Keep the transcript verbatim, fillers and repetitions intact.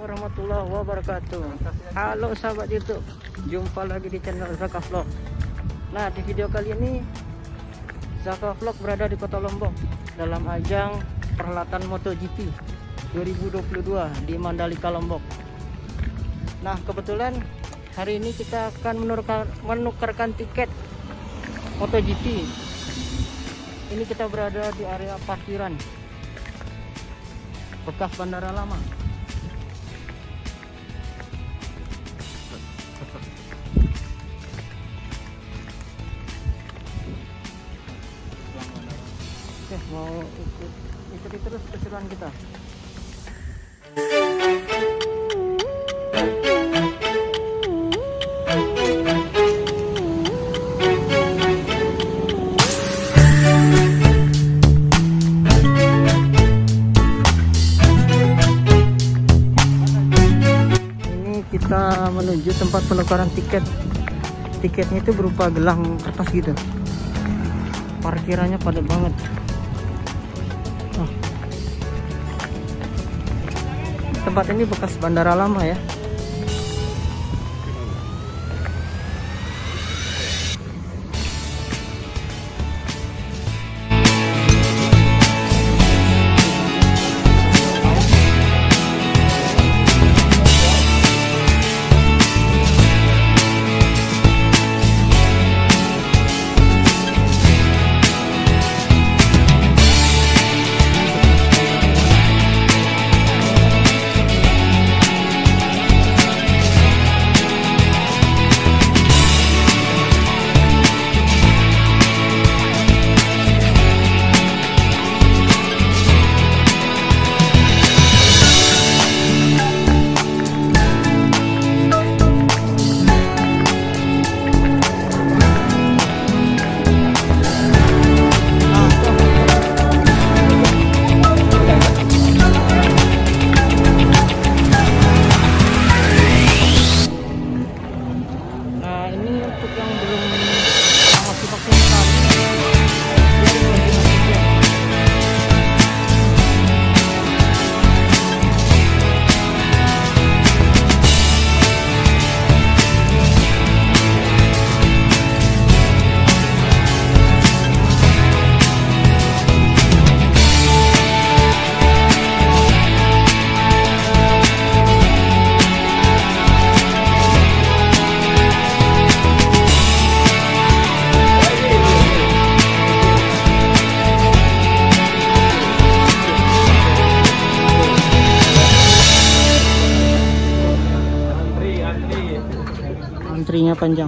warahmatullahi wabarakatuh. Halo sahabat YouTube, jumpa lagi di channel Zaka Vlog. Nah, di video kali ini Zaka Vlog berada di Kota Lombok dalam ajang perhelatan MotoGP dua ribu dua puluh dua di Mandalika, Lombok. Nah, kebetulan hari ini kita akan menukarkan, menukarkan tiket MotoGP. Ini kita berada di area parkiran bekas Bandara Lama. Oke, mau ikut ikuti terus keseruan kita. Kita menuju tempat penukaran tiket. Tiketnya itu berupa gelang kertas gitu. Parkirannya padat banget. Oh. Tempat ini bekas Bandara Lama ya. Antrinya panjang.